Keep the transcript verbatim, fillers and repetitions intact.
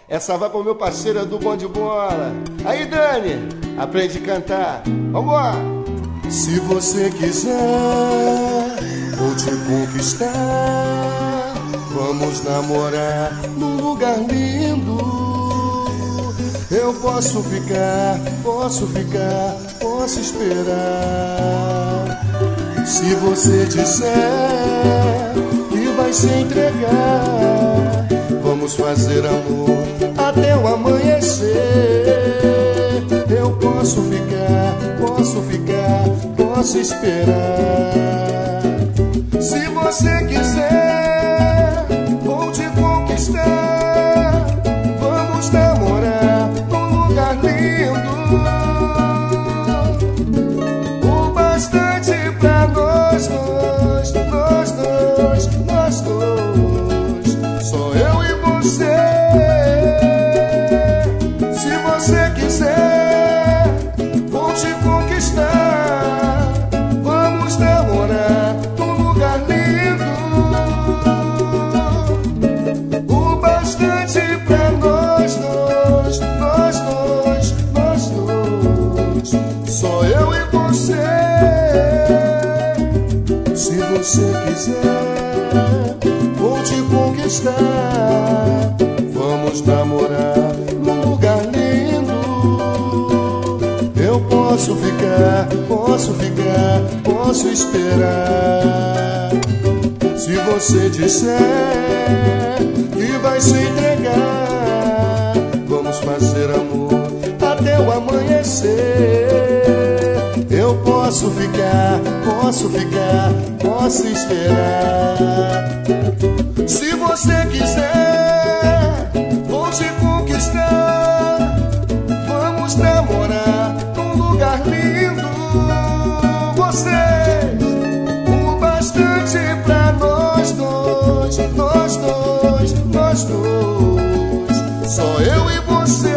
Essa vai pro meu parceiro do bom de bola. Aí, Dani, aprende a cantar. Vambora! Se você quiser, vou te conquistar. Vamos namorar num lugar lindo. Eu posso ficar, posso ficar, posso esperar. Se você disser que vai se entregar, vamos fazer amor até o amanhecer. Eu posso ficar, posso ficar, posso esperar. Se você quiser, vou te conquistar. Vamos namorar num lugar lindo, o bastante pra nós dois, nós dois, nós dois, só eu e você. Se você quiser, vou te conquistar. Vamos namorar num lugar lindo, o bastante pra nós dois, nós dois, nós dois, só eu e você. Se você quiser, vou te conquistar. Vamos namorar num lugar lindo. Eu posso ficar, posso ficar, posso esperar. Se você disser que vai se entregar, vamos fazer amor até o amanhecer. Eu posso ficar, posso ficar, posso esperar. Se você quiser, vou te conquistar. Vamos namorar num lugar lindo, vocês, o bastante pra nós dois, nós dois, nós dois, só eu e você.